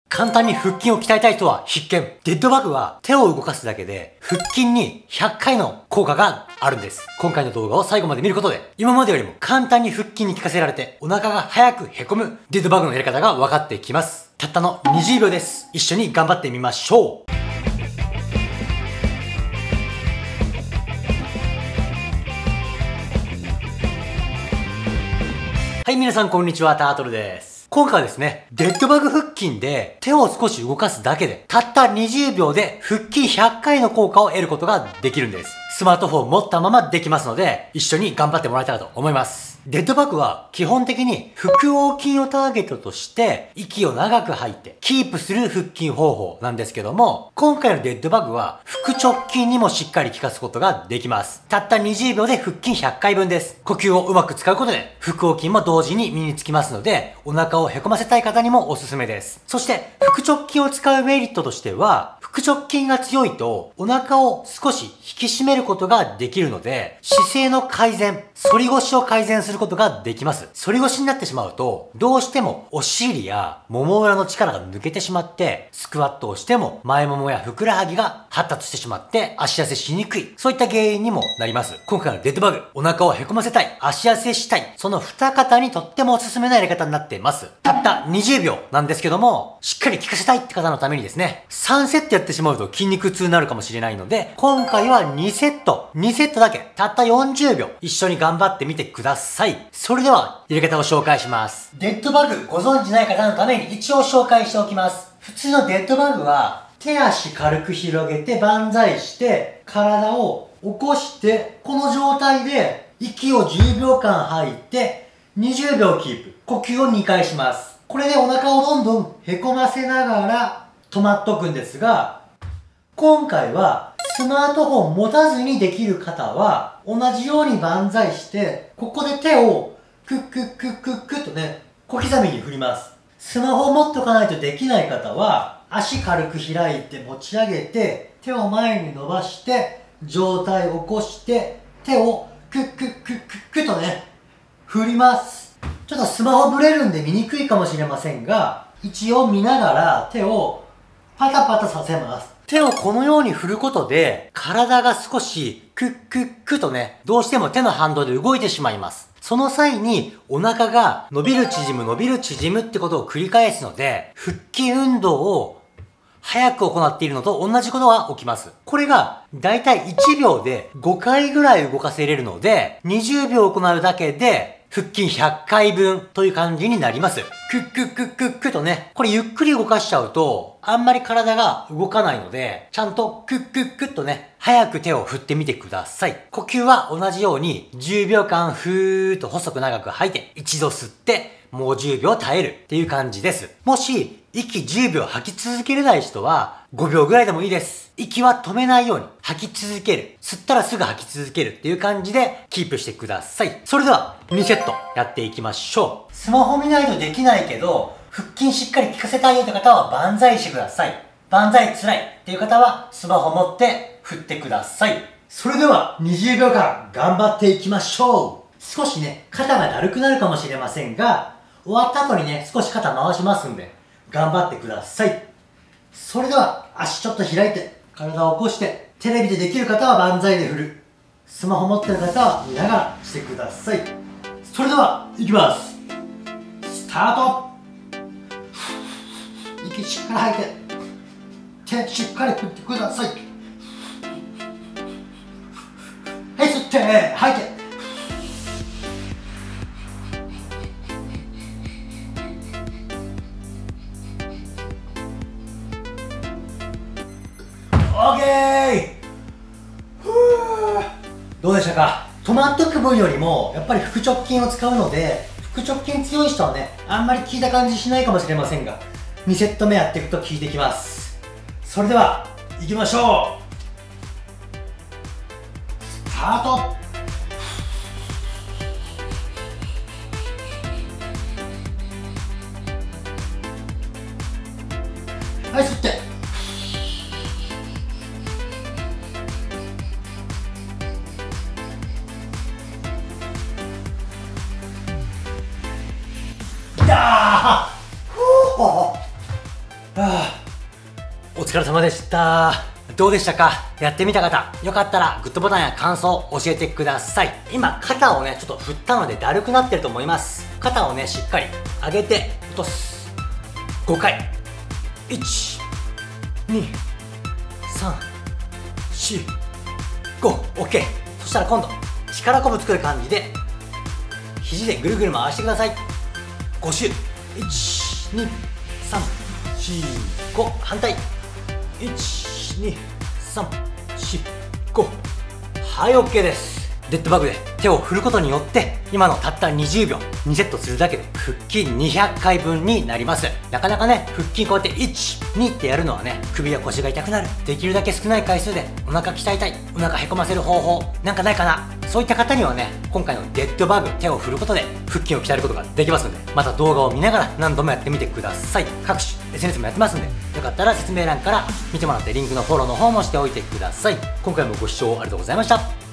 簡単に腹筋を鍛えたい人は必見。デッドバグは手を動かすだけで腹筋に100回の効果があるんです。今回の動画を最後まで見ることで今までよりも簡単に腹筋に効かせられてお腹が早くへこむデッドバグのやり方が分かってきます。たったの20秒です。一緒に頑張ってみましょう。はい、皆さんこんにちは、タートルです。今回はですね、デッドバグ腹筋で手を少し動かすだけで、たった20秒で腹筋100回の効果を得ることができるんです。スマートフォンを持ったままできますので、一緒に頑張ってもらえたらと思います。デッドバグは基本的に腹横筋をターゲットとして息を長く吐いてキープする腹筋方法なんですけども、今回のデッドバグは腹直筋にもしっかり効かすことができます。たった20秒で腹筋100回分です。呼吸をうまく使うことで腹横筋も同時に身につきますので、お腹をへこませたい方にもおすすめです。そして腹直筋を使うメリットとしては、腹直筋が強いとお腹を少し引き締めることができるので、姿勢の改善、反り腰を改善することができます。反り腰になってしまうと、どうしてもお尻やもも裏の力が抜けてしまって、スクワットをしても前ももやふくらはぎが発達してしまって足痩せしにくい。そういった原因にもなります。今回のデッドバグ、お腹をへこませたい、足痩せしたい、その二方にとってもおすすめなやり方になっています。たった20秒なんですけども、しっかり効かせたいって方のためにですね、3セットやってしまうと筋肉痛になるかもしれないので、今回は2セットだけ、たった40秒、一緒に頑張ってみてください。それでは、やり方を紹介します。デッドバグご存知ない方のために一応紹介しておきます。普通のデッドバグは、手足軽く広げて万歳して、体を起こして、この状態で息を10秒間吐いて、20秒キープ。呼吸を2回します。これでお腹をどんどんへこませながら止まっとくんですが、今回はスマートフォン持たずにできる方は、同じように万歳して、ここで手をクックックックックッとね、小刻みに振ります。スマホを持っておかないとできない方は、足軽く開いて持ち上げて、手を前に伸ばして、上体を起こして、手をクックックックックッとね、振ります。ちょっとスマホブレるんで見にくいかもしれませんが、一応見ながら手をパタパタさせます。手をこのように振ることで、体が少しクックックとね、どうしても手の反動で動いてしまいます。その際にお腹が伸びる縮む伸びる縮むってことを繰り返すので、腹筋運動を早く行っているのと同じことが起きます。これがだいたい1秒で5回ぐらい動かせれるので、20秒行うだけで腹筋100回分という感じになります。クックックックックとね、これゆっくり動かしちゃうと、あんまり体が動かないので、ちゃんとクックックッとね、早く手を振ってみてください。呼吸は同じように10秒間ふーっと細く長く吐いて、一度吸って、もう10秒耐えるっていう感じです。もし、息10秒吐き続けれない人は、5秒ぐらいでもいいです。息は止めないように吐き続ける。吸ったらすぐ吐き続けるっていう感じでキープしてください。それでは2セットやっていきましょう。スマホ見ないとできないけど、腹筋しっかり効かせたいよって方は万歳してください。万歳辛いっていう方はスマホ持って振ってください。それでは20秒間頑張っていきましょう。少しね、肩がだるくなるかもしれませんが、終わった後にね、少し肩回しますんで、頑張ってください。それでは足ちょっと開いて体を起こして、テレビでできる方は万歳で振る、スマホ持ってる方は見ながらしてください。それではいきます。スタート。息しっかり吐いて手しっかり振ってください。はい、吸って吐いて、オーケー。どうでしたか？止まっとく分よりもやっぱり腹直筋を使うので、腹直筋強い人はね、あんまり効いた感じしないかもしれませんが、2セット目やっていくと効いてきます。それでは行きましょう。スタート。はい、吸って、 お疲れ様でした。どうでしたか？やってみた方、よかったらグッドボタンや感想を教えてください。今、肩をね、ちょっと振ったのでだるくなってると思います。肩をね、しっかり上げて落とす。5回。1、2、3、4、5。OK。そしたら今度、力こぶ作る感じで、肘でぐるぐる回してください。5周。1、2、3、4、5。反対。1、2、3、4、5。はい、OK です。デッドバグで手を振ることによって、今のたった20秒、2セットするだけで腹筋200回分になります。なかなかね、腹筋こうやって1、2ってやるのはね、首や腰が痛くなる。できるだけ少ない回数でお腹鍛えたい。お腹へこませる方法、なんかないかな？そういった方にはね、今回のデッドバグ、手を振ることで腹筋を鍛えることができますので、また動画を見ながら何度もやってみてください。各種 SNS もやってますんで、よかったら説明欄から見てもらってリンクのフォローの方もしておいてください。今回もご視聴ありがとうございました。